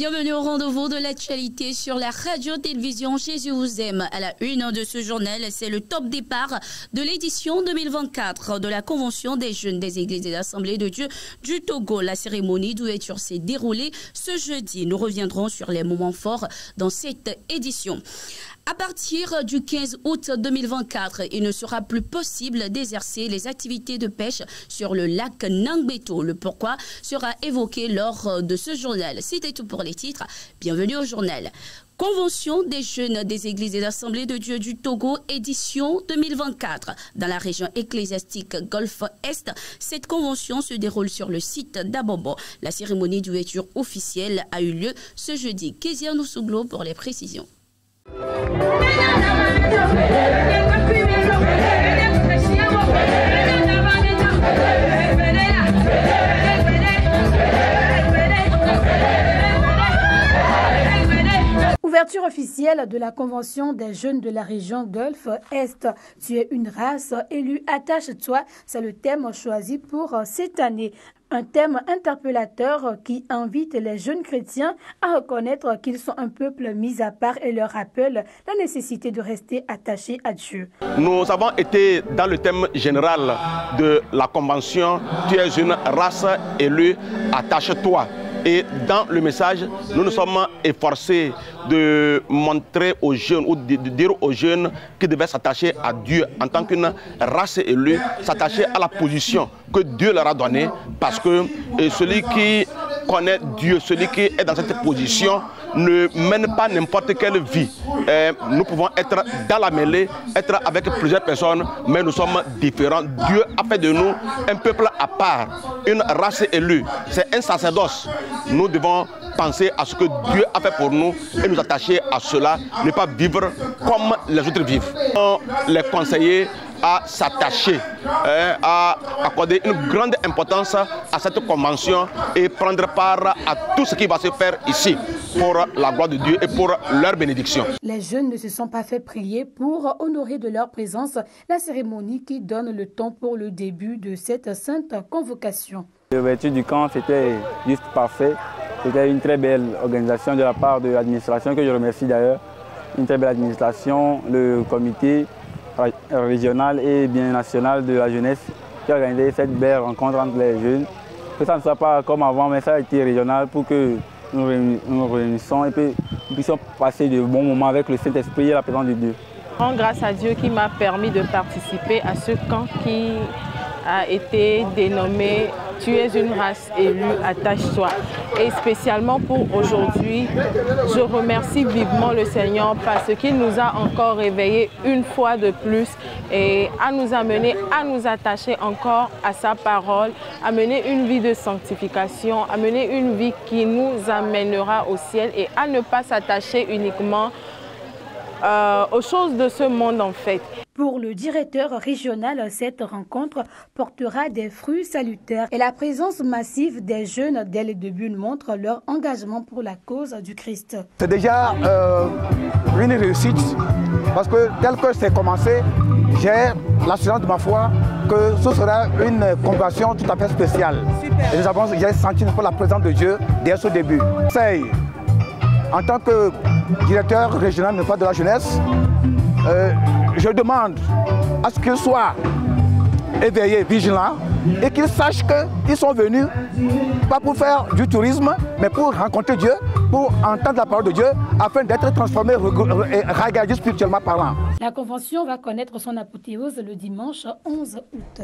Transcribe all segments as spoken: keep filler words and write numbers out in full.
Bienvenue au rendez-vous de l'actualité sur la radio-télévision Jésus vous aime. À la une de ce journal, c'est le top départ de l'édition deux mille vingt-quatre de la Convention des jeunes des églises et assemblées de Dieu du Togo. La cérémonie d'ouverture s'est déroulée ce jeudi. Nous reviendrons sur les moments forts dans cette édition. À partir du quinze août deux mille vingt-quatre, il ne sera plus possible d'exercer les activités de pêche sur le lac Nangbeto. Le pourquoi sera évoqué lors de ce journal. C'était tout pour les titres. Bienvenue au journal. Convention des jeunes des églises et assemblées de Dieu du Togo, édition deux mille vingt-quatre. Dans la région ecclésiastique Golfe Est, cette convention se déroule sur le site d'Abobo. La cérémonie d'ouverture officielle a eu lieu ce jeudi. Kezia Noussouglo pour les précisions. Ouverture officielle de la Convention des jeunes de la région Golfe Est. Tu es une race élue, attache-toi. C'est le thème choisi pour cette année. Un thème interpellateur qui invite les jeunes chrétiens à reconnaître qu'ils sont un peuple mis à part et leur rappelle la nécessité de rester attachés à Dieu. Nous avons été dans le thème général de la Convention « Tu es une race élue, attache-toi ». Et dans le message, nous nous sommes efforcés de montrer aux jeunes ou de dire aux jeunes qu'ils devaient s'attacher à Dieu en tant qu'une race élue, s'attacher à la position que Dieu leur a donnée, parce que celui qui connaît Dieu, celui qui est dans cette position, ne mène pas n'importe quelle vie. Et nous pouvons être dans la mêlée, être avec plusieurs personnes, mais nous sommes différents. Dieu a fait de nous un peuple à part, une race élue. C'est un sacerdoce. Nous devons penser à ce que Dieu a fait pour nous et nous attacher à cela, ne pas vivre comme les autres vivent. Les conseiller à s'attacher, hein, à accorder une grande importance à cette convention et prendre part à tout ce qui va se faire ici pour la gloire de Dieu et pour leur bénédiction. Les jeunes ne se sont pas fait prier pour honorer de leur présence la cérémonie qui donne le ton pour le début de cette sainte convocation. L'ouverture du camp, c'était juste parfait. C'était une très belle organisation de la part de l'administration, que je remercie d'ailleurs. Une très belle administration, le comité régional et bien national de la jeunesse qui a organisé cette belle rencontre entre les jeunes. Que ça ne soit pas comme avant, mais ça a été régional pour que nous nous réunissons et que nous puissions passer de bons moments avec le Saint-Esprit et la présence de Dieu. Grâce à Dieu qui m'a permis de participer à ce camp qui a été dénommé « Tu es une race élue, attache-toi ». Et spécialement pour aujourd'hui, je remercie vivement le Seigneur parce qu'il nous a encore réveillés une fois de plus et à nous amener à nous attacher encore à sa parole, à mener une vie de sanctification, à mener une vie qui nous amènera au ciel et à ne pas s'attacher uniquement euh, aux choses de ce monde en fait. Pour le directeur régional, cette rencontre portera des fruits salutaires et la présence massive des jeunes dès le début montre leur engagement pour la cause du Christ. C'est déjà euh, une réussite parce que tel que c'est commencé, j'ai l'assurance de ma foi que ce sera une convocation tout à fait spéciale. Et nous avons, j'ai senti la présence de Dieu dès ce début. C'est, en tant que directeur régional de la jeunesse, euh, je demande à ce qu'ils soient éveillés, vigilants et qu'ils sachent qu'ils sont venus pas pour faire du tourisme, mais pour rencontrer Dieu, pour entendre la parole de Dieu, afin d'être transformés et regardés spirituellement parlant. La convention va connaître son apothéose le dimanche onze août.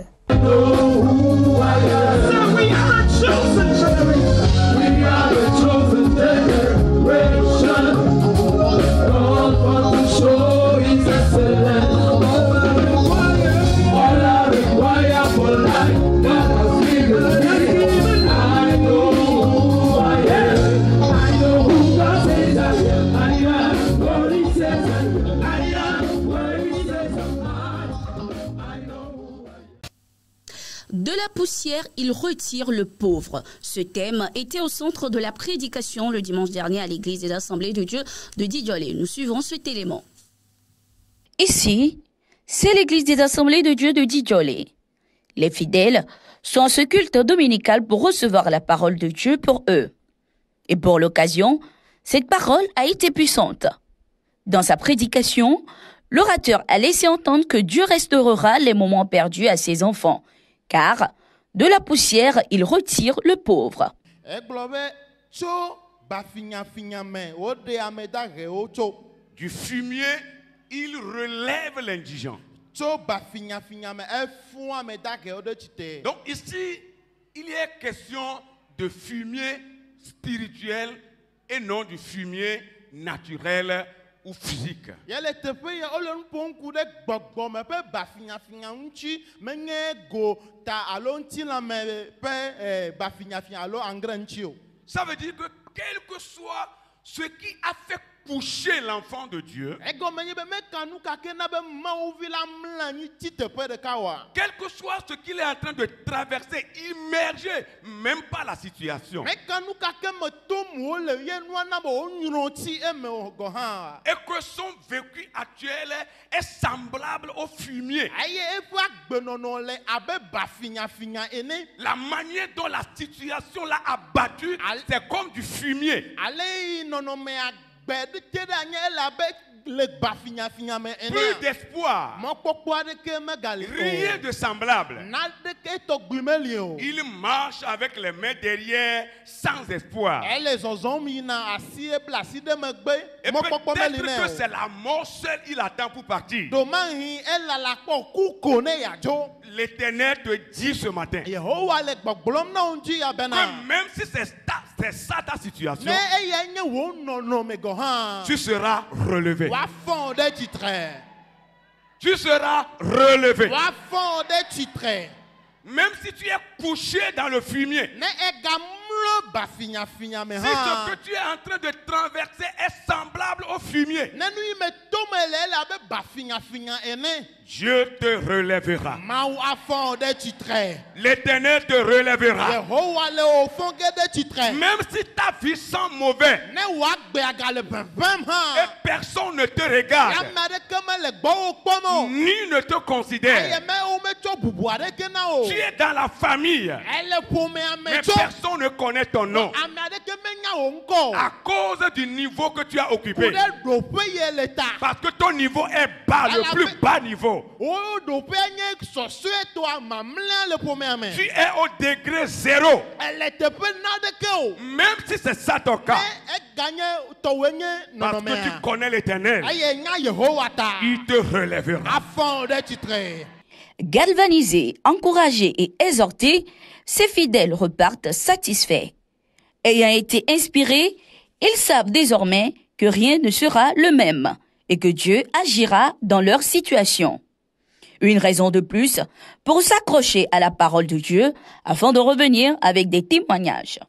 De la poussière, il retire le pauvre. Ce thème était au centre de la prédication le dimanche dernier à l'église des Assemblées de Dieu de Didjolé. Nous suivons cet élément. Ici, c'est l'église des Assemblées de Dieu de Didjolé. Les fidèles sont en ce culte dominical pour recevoir la parole de Dieu pour eux. Et pour l'occasion, cette parole a été puissante. Dans sa prédication, l'orateur a laissé entendre que Dieu restaurera les moments perdus à ses enfants, car de la poussière, il retire le pauvre. Du fumier, il relève l'indigent. Donc ici, il y a question de fumier spirituel et non du fumier naturel ou physique. Ça veut dire que quel que soit ce qui a fait coucher l'enfant de Dieu, quel que soit ce qu'il est en train de traverser, immerger, même pas la situation, et que son vécu actuel est semblable au fumier, la manière dont la situation l'a abattu, c'est comme du fumier. Plus d'espoir, rien de semblable. Il marche avec les mains derrière sans espoir. Et peut-être que c'est la mort seule il attend pour partir. L'Éternel te dit ce matin que même si c'est ça ta situation, tu seras relevé. Tu seras relevé. Même si tu es couché dans le fumier, si ce que tu es en train de traverser est semblable au fumier, Dieu te relèvera. L'Éternel te relèvera. Même si ta vie sent mauvais et personne ne te regarde ni ne te considère, tu es dans la famille mais personne ne connaît ton nom à cause du niveau que tu as occupé, parce que ton niveau est bas, le plus bas niveau. Tu es au degré zéro. Même si c'est ça ton cas, parce que tu connais l'Éternel, il te relèvera. Galvanisés, encouragés et exhortés, ces fidèles repartent satisfaits. Ayant été inspirés, ils savent désormais que rien ne sera le même et que Dieu agira dans leur situation. Une raison de plus pour s'accrocher à la parole de Dieu afin de revenir avec des témoignages.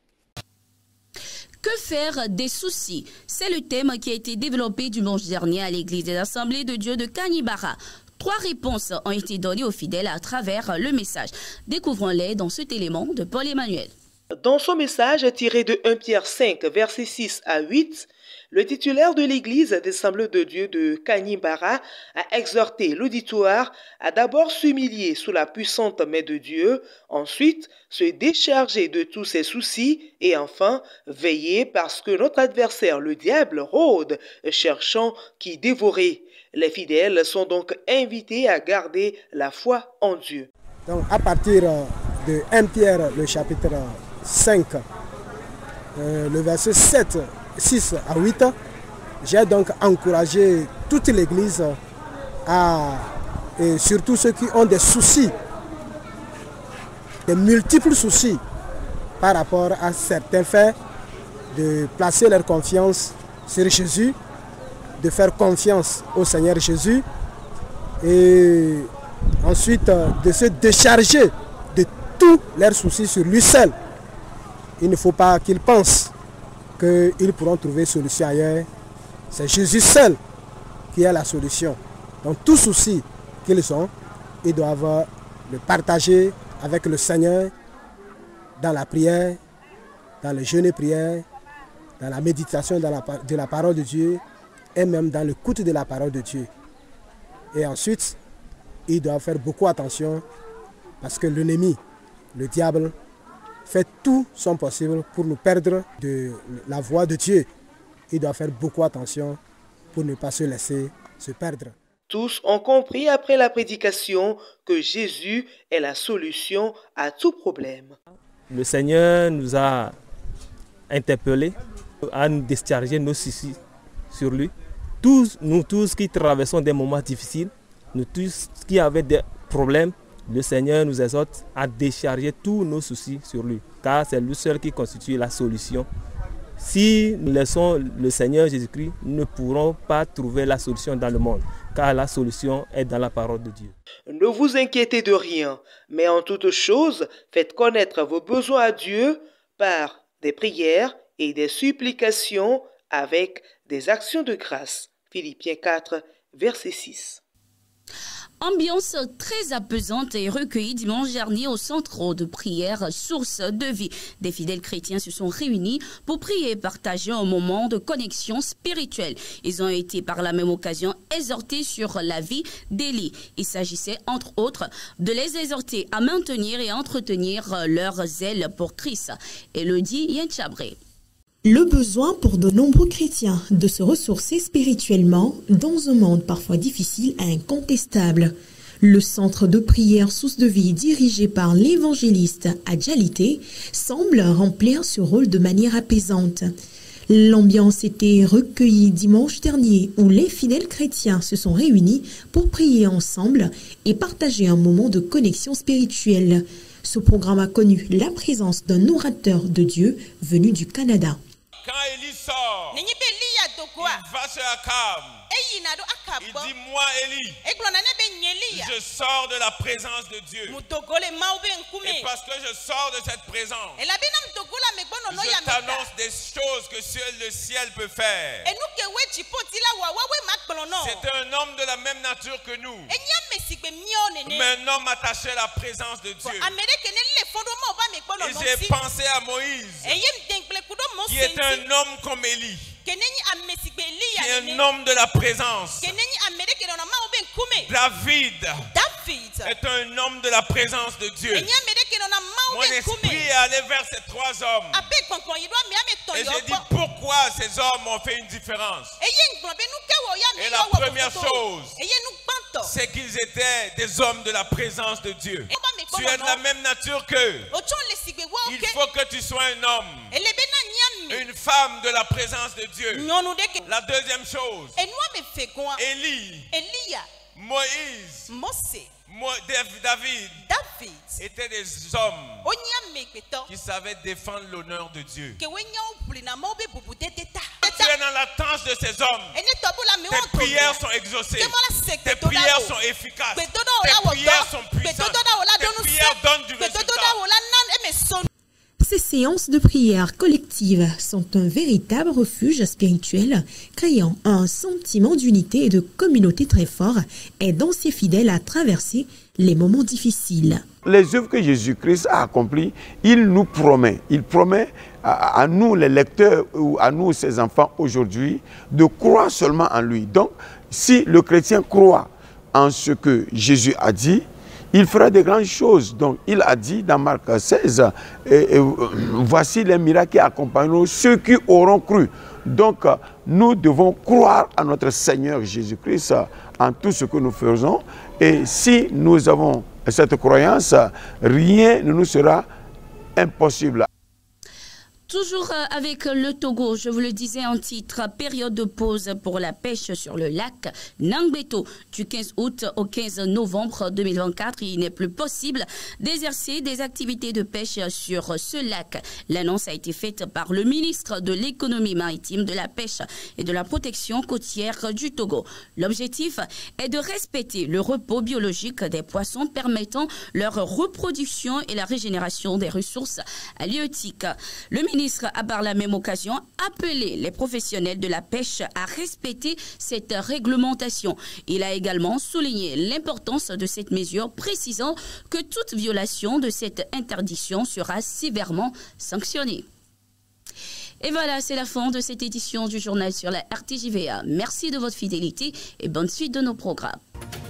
Que faire des soucis? C'est le thème qui a été développé dimanche dernier à l'église des Assemblées de Dieu de Kanyibara. Trois réponses ont été données aux fidèles à travers le message. Découvrons-les dans cet élément de Paul-Emmanuel. Dans son message tiré de premier Pierre cinq, versets six à huit, le titulaire de l'église des Assemblées de Dieu de Kanyibara a exhorté l'auditoire à d'abord s'humilier sous la puissante main de Dieu, ensuite se décharger de tous ses soucis et enfin veiller parce que notre adversaire, le diable, rôde, cherchant qui dévorer. Les fidèles sont donc invités à garder la foi en Dieu. Donc à partir de premier Pierre, le chapitre cinq, euh, le verset sept, six à huit, j'ai donc encouragé toute l'église à, et surtout ceux qui ont des soucis, des multiples soucis par rapport à certains faits, de placer leur confiance sur Jésus, de faire confiance au Seigneur Jésus et ensuite de se décharger de tous leurs soucis sur lui seul. Il ne faut pas qu'ils pensent qu'ils pourront trouver solution ailleurs. C'est Jésus seul qui a la solution. Donc tout souci qu'ils ont, ils doivent le partager avec le Seigneur dans la prière, dans le jeûne et prière, dans la méditation de la, de la parole de Dieu et même dans l'écoute de la parole de Dieu. Et ensuite, ils doivent faire beaucoup attention parce que l'ennemi, le diable, fait tout son possible pour nous perdre de la voie de Dieu. Il doit faire beaucoup attention pour ne pas se laisser se perdre. Tous ont compris après la prédication que Jésus est la solution à tout problème. Le Seigneur nous a interpellés à nous décharger nos soucis sur lui. Tous, nous tous qui traversons des moments difficiles, nous tous qui avons des problèmes, le Seigneur nous exhorte à décharger tous nos soucis sur lui, car c'est lui seul qui constitue la solution. Si nous laissons le Seigneur Jésus-Christ, nous ne pourrons pas trouver la solution dans le monde, car la solution est dans la parole de Dieu. Ne vous inquiétez de rien, mais en toute chose, faites connaître vos besoins à Dieu par des prières et des supplications avec des actions de grâce. Philippiens quatre, verset six. Ambiance très apaisante et recueillie dimanche dernier au centre de prière Source de Vie. Des fidèles chrétiens se sont réunis pour prier et partager un moment de connexion spirituelle. Ils ont été par la même occasion exhortés sur la vie d'Élie. Il s'agissait entre autres de les exhorter à maintenir et entretenir leur zèle pour Christ. Élodie Yenchabré. Le besoin pour de nombreux chrétiens de se ressourcer spirituellement dans un monde parfois difficile est incontestable. Le centre de prière Source de Vie dirigé par l'évangéliste Adjalité semble remplir ce rôle de manière apaisante. L'ambiance était recueillie dimanche dernier où les fidèles chrétiens se sont réunis pour prier ensemble et partager un moment de connexion spirituelle. Ce programme a connu la présence d'un orateur de Dieu venu du Canada. Quand Élie sort, il va sur Akab. Il dit, moi Élie, je sors de la présence de Dieu. Et parce que je sors de cette présence, je t'annonce des choses que seul le ciel peut faire. C'est un homme de la même nature que nous, mais un homme attaché à la présence de Dieu. Et j'ai pensé à Moïse, qui est un homme comme Élie, qui est un homme de la présence. David est un homme de la présence de Dieu. Mon esprit est allé vers ces trois hommes. Et j'ai dit, pourquoi ces hommes ont fait une différence? Et la première chose, c'est qu'ils étaient des hommes de la présence de Dieu. Tu es de la même nature qu'eux. Il faut que tu sois un homme, une femme de la présence de Dieu. La deuxième chose, Élie, Moïse, Mo David, David étaient des hommes qui savaient défendre l'honneur de Dieu. Tu es dans l'attente de ces hommes. Tes prières sont exaucées. Tes prières sont efficaces. Tes prières sont puissantes. Tes prières donnent du résultat. Ces séances de prière collective sont un véritable refuge spirituel, créant un sentiment d'unité et de communauté très fort, aidant ses fidèles à traverser les moments difficiles. Les œuvres que Jésus-Christ a accomplies, il nous promet, il promet à, à nous les lecteurs ou à nous ses enfants aujourd'hui de croire seulement en lui. Donc, si le chrétien croit en ce que Jésus a dit, il fera de grandes choses. Donc, il a dit dans Marc seize, et, et, voici les miracles qui accompagneront ceux qui auront cru. Donc, nous devons croire à notre Seigneur Jésus-Christ en tout ce que nous faisons. Et si nous avons cette croyance, rien ne nous sera impossible. Toujours avec le Togo, je vous le disais en titre, période de pause pour la pêche sur le lac Nangbeto. Du quinze août au quinze novembre deux mille vingt-quatre, il n'est plus possible d'exercer des activités de pêche sur ce lac. L'annonce a été faite par le ministre de l'économie maritime, de la pêche et de la protection côtière du Togo. L'objectif est de respecter le repos biologique des poissons permettant leur reproduction et la régénération des ressources halieutiques. Le ministre Le ministre a par la même occasion appelé les professionnels de la pêche à respecter cette réglementation. Il a également souligné l'importance de cette mesure, précisant que toute violation de cette interdiction sera sévèrement sanctionnée. Et voilà, c'est la fin de cette édition du journal sur la R T J V A. Merci de votre fidélité et bonne suite de nos programmes.